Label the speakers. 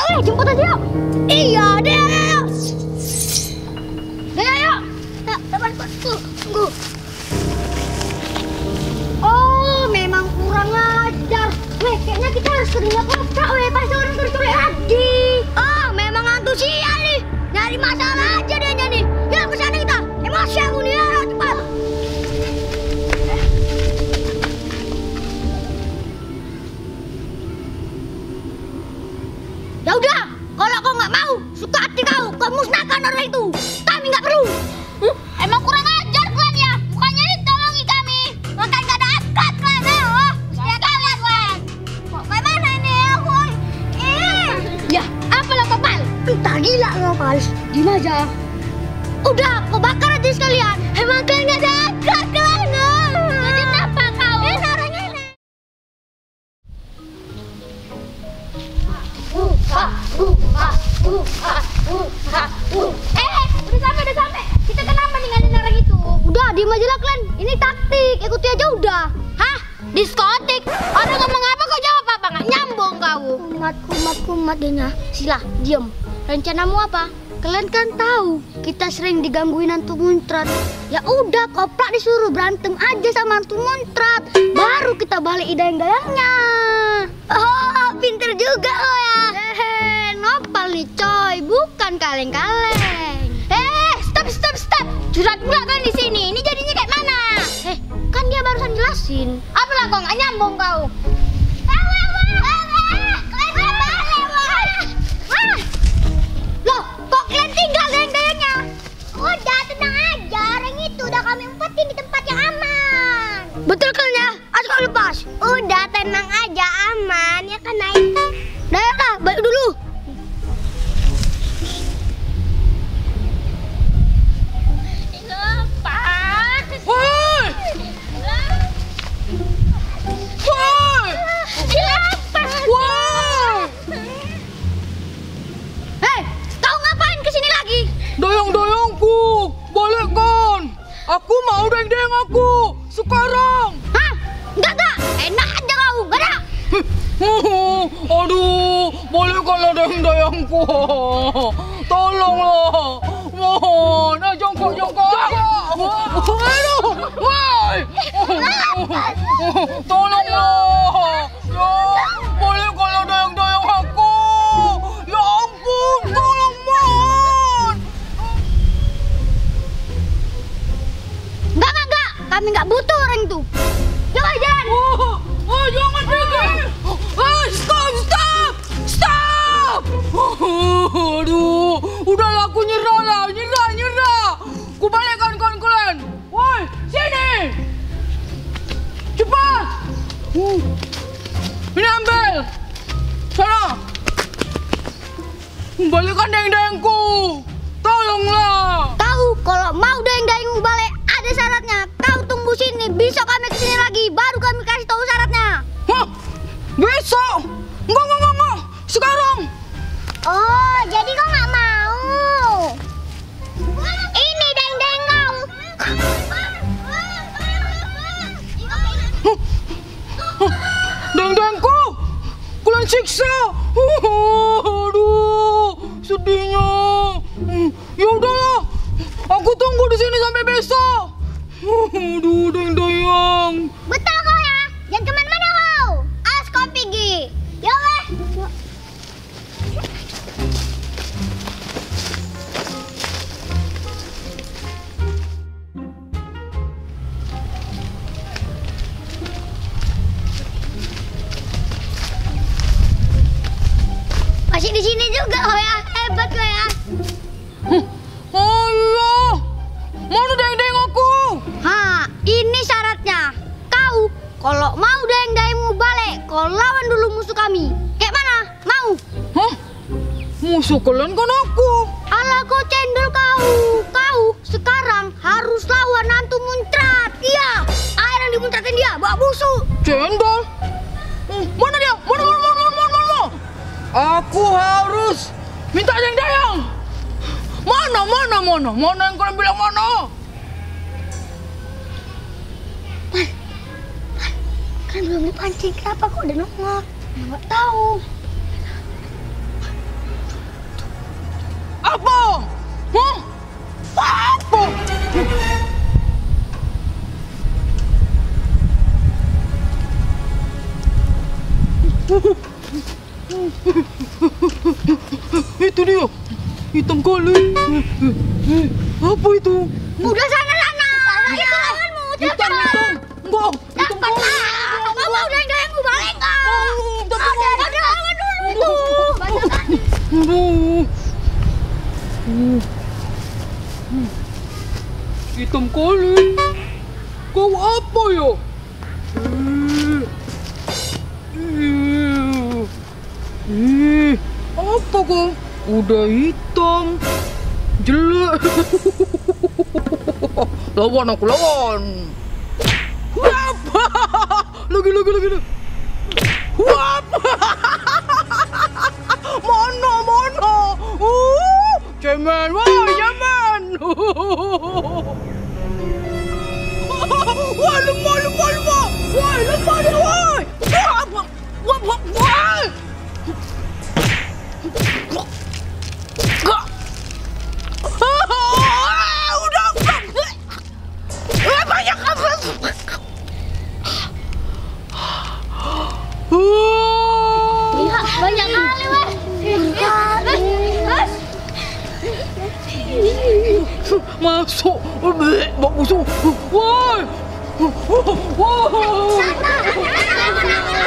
Speaker 1: Oke, jemput aja yuk. Iya, deh, ayo. Deh, ayo. Depan, tunggu. Oh, memang kurang ajar. Weh, kayaknya kita harus kerja paksa, pasti orang curi-curi lagi. Oh, memang antusias nih. Nyari masalah aja dia nih. Yuk, ke sana kita. Emosi aku nih, ayo cepat. Ya udah, kalau kau nggak mau, suka hati kau musnahkan orang itu. Kami nggak perlu. Emang kurang ajar kalian ya? Bukannya ditolongi kami, makan nggak ada akhlak kalian. Oh, ya kalian kalian. Kok bagaimana ini aku? Ya, apalah Kopal? Entah gila Kopal. Diam aja. Udah, kau bakar aja sekalian. Emang kalian nggak ada akhlak kalian. Jadi apa kau? Orangnya ini. Udah sampai. Kita kenapa ninggalin orang itu? Udah, diam aja lah kalian. Ini taktik, ikuti aja udah. Hah? Diskotik? Orang ngomong apa kau jawab apa? Nggak nyambung kau. Kumat dianya. Sila, diam. Rencanamu apa? Kalian kan tahu kita sering digangguin hantu muncrat. Ya udah, Koprak disuruh berantem aja sama hantu muncrat. Baru kita balik idang-idangnya. Oh, pinter juga lo ya. Nopal nih coy, bukan kaleng-kaleng. Stop. Curhat pula kan di sini. Ini jadinya kayak mana? Kan dia barusan jelasin. Apalah kau nggak nyambung kau? Loh, kok kalian tinggal gayang-gayangnya? Udah, tenang aja. Orang itu udah kami umpetin di tempat yang aman. Betul kan ya? Ayo kau lepas. Udah, tenang aja, aman. Ya kan, naik. Dah, balik dulu.
Speaker 2: Doyong-doyongku, balikkan. Aku mau deng-deng aku sekarang.
Speaker 1: Hah? Enggak. Enak aja kau, enggak ada.
Speaker 2: Aduh, balikkanlah deng-dengku. Tolonglah. Mohon, jongkok. Aduh, woi. Tolonglah. Ya, balikkanlah deng-deng aku. Ya ampun, tolong mohon.
Speaker 1: Enggak. Kami nggak butuh orang itu. Jangan.
Speaker 2: Jangan pergi. Stop. Aduh, udahlah aku nyerah. Ku balikkan kawan-kawan. Woi, sini. Cepat. Ini ambil. Sana. Balikkan deng-dengku. Tolonglah.
Speaker 1: Tahu kalau mau deng-dengmu balik ada syaratnya. Kau tunggu sini, besok kami kesini lagi, baru kami kasih tahu syaratnya.
Speaker 2: Hah? Besok? Enggak. Sekarang.
Speaker 1: Oh, jadi kau nggak mau? Ini deng-deng kau.
Speaker 2: Deng-dengku. Kalian siksa. Aduh, sedihnya. Ya udahlah. Aku tunggu di sini sampai besok. Aduh, deng-deng.
Speaker 1: Betul kau ya? Jangan kemana-mana kau. Awas kau pergi. Ya weh. Masih di sini juga kau ya? Hebat kau ya.
Speaker 2: Oh iya. Mana deng-deng aku?
Speaker 1: Ini syaratnya. Kau kalau mau deng-dengmu balik, kau lawan dulu musuh kami. Kayak mana? Mau?
Speaker 2: Hah? Musuh kalian kan aku.
Speaker 1: Alah kau cendol kau. Kau sekarang harus lawan hantu muncrat. Iya, air yang dimuntratin dia bawa busuk.
Speaker 2: Cendol? Mana dia? Mana? Aku harus minta deng-deng. Mana? Mana yang kalian bilang mana? Kan belum dipancing, kenapa kok udah nongol? Nggak tahu. Apa? Hah? Apa? Itu dia, hitam kali. Apa itu?
Speaker 1: Udah sana. Itu lawanmu.
Speaker 2: Hitam. Enggak, hitam kali.
Speaker 1: Kamu udah dayangku balik enggak? Ada lawan dulu itu.
Speaker 2: Aduh. Hitam kali. Kau apa ya? Apa kau? Udah hitam, jelek. Lawan aku, lawan. Apa? Lagi. Apa? Mana? Cemen, wah, cemen. Wah, lemah. Wah, lemah dia, wah. Wah. Udah. Banyak apa?
Speaker 1: Iya, banyak kali, Wes.
Speaker 2: Masuk, bau busuk. Wah.
Speaker 1: Sana.